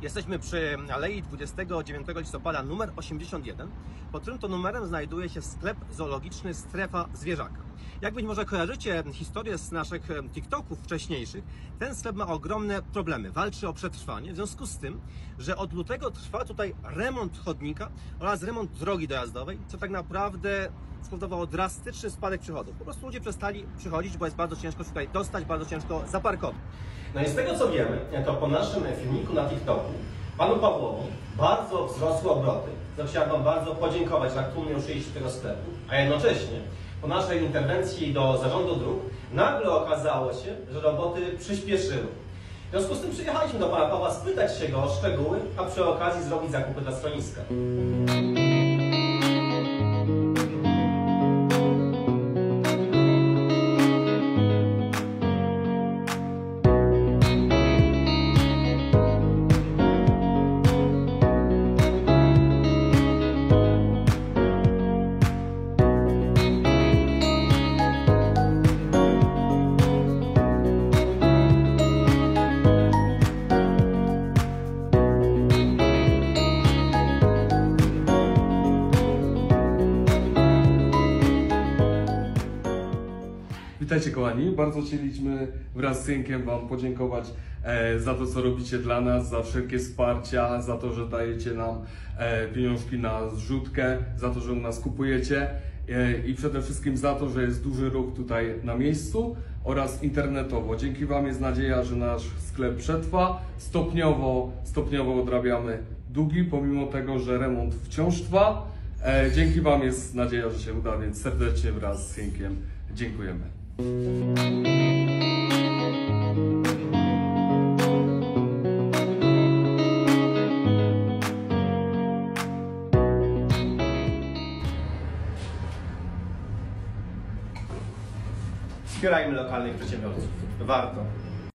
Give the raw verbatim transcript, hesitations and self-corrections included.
Jesteśmy przy Alei dwudziestego dziewiątego listopada numer osiemdziesiąt jeden. Pod którym to numerem znajduje się sklep zoologiczny Strefa Zwierzaka. Jak być może kojarzycie historię z naszych TikToków wcześniejszych, ten sklep ma ogromne problemy, walczy o przetrwanie, w związku z tym, że od lutego trwa tutaj remont chodnika oraz remont drogi dojazdowej, co tak naprawdę spowodowało drastyczny spadek przychodów. Po prostu ludzie przestali przychodzić, bo jest bardzo ciężko się tutaj dostać, bardzo ciężko zaparkować. No i z tego co wiemy, to po naszym filmiku na TikToku panu Pawłowi bardzo wzrosły obroty. To chciałem wam bardzo podziękować, że tłumnie ruszyliście tego sklepu, a jednocześnie po naszej interwencji do zarządu dróg nagle okazało się, że roboty przyspieszyły. W związku z tym przyjechaliśmy do pana Pawła spytać się go o szczegóły, a przy okazji zrobić zakupy dla schroniska. Witajcie kochani, bardzo chcieliśmy wraz z synkiem wam podziękować e, za to, co robicie dla nas, za wszelkie wsparcia, za to, że dajecie nam e, pieniążki na zrzutkę, za to, że u nas kupujecie e, i przede wszystkim za to, że jest duży ruch tutaj na miejscu oraz internetowo. Dzięki wam jest nadzieja, że nasz sklep przetrwa. Stopniowo, stopniowo odrabiamy długi, pomimo tego, że remont wciąż trwa. E, dzięki wam jest nadzieja, że się uda, więc serdecznie wraz z synkiem dziękujemy. Wspierajmy lokalnych przedsiębiorców. Warto.